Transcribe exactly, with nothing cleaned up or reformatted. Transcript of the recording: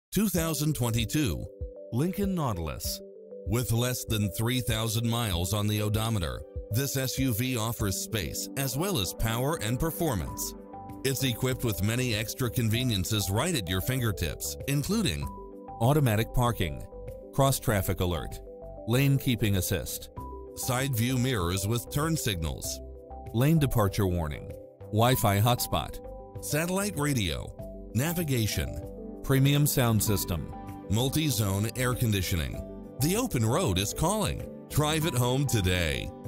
two thousand twenty-two Lincoln Nautilus. With less than three thousand miles on the odometer, this S U V offers space as well as power and performance. It's equipped with many extra conveniences right at your fingertips, including automatic parking, cross-traffic alert, lane keeping assist, side view mirrors with turn signals, lane departure warning, Wi-Fi hotspot, satellite radio, navigation, premium sound system, multi-zone air conditioning. The open road is calling. Drive it home today.